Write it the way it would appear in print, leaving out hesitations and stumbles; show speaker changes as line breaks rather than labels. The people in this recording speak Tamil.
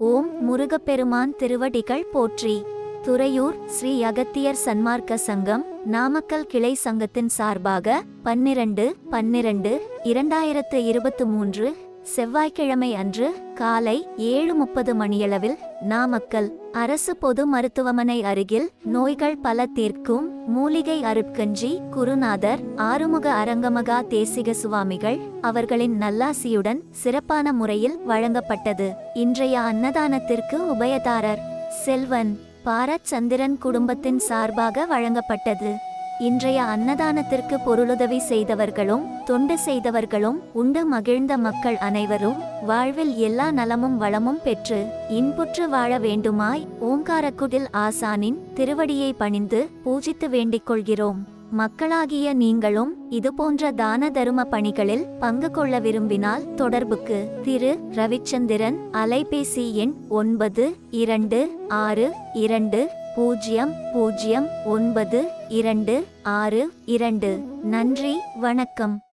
ஓம் முருகப்பெருமான் திருவடிகள் போற்றி. துறையூர் ஸ்ரீ அகத்தியர் சன்மார்க்க சங்கம் நாமக்கல் கிளை சங்கத்தின் சார்பாக 12/12/2023 செவ்வாய்க்கிழமை அன்று காலை 7:30 மணியளவில் நாமக்கல் அரசு பொது மருத்துவமனை அருகில் நோய்கள் பல தீர்க்கும் மூலிகை அருட்கஞ்சி குருநாதர் ஆறுமுக அரங்கமகா தேசிக சுவாமிகள் அவர்களின் நல்லாசியுடன் சிறப்பான முறையில் வழங்கப்பட்டது. இன்றைய அன்னதானத்திற்கு உபயதாரர் செல்வன் பாரச்சந்திரன் குடும்பத்தின் சார்பாக வழங்கப்பட்டது. இன்றைய அன்னதானத்திற்கு பொருளுதவி செய்தவர்களும் தொண்டு செய்தவர்களும் உண்டு மகிழ்ந்த மக்கள் அனைவரும் வாழ்வில் எல்லா நலமும் வளமும் பெற்று இன்புற்று வாழ வேண்டுமாய் ஓங்காரக்குடில் ஆசானின் திருவடியை பணிந்து பூஜித்து வேண்டிக் கொள்கிறோம். மக்களாகிய நீங்களும் இதுபோன்ற தான தரும பணிகளில் பங்கு கொள்ள விரும்பினால் தொடர்புக்கு திரு ரவிச்சந்திரன், அலைபேசி எண் 9262000922. நன்றி, வணக்கம்.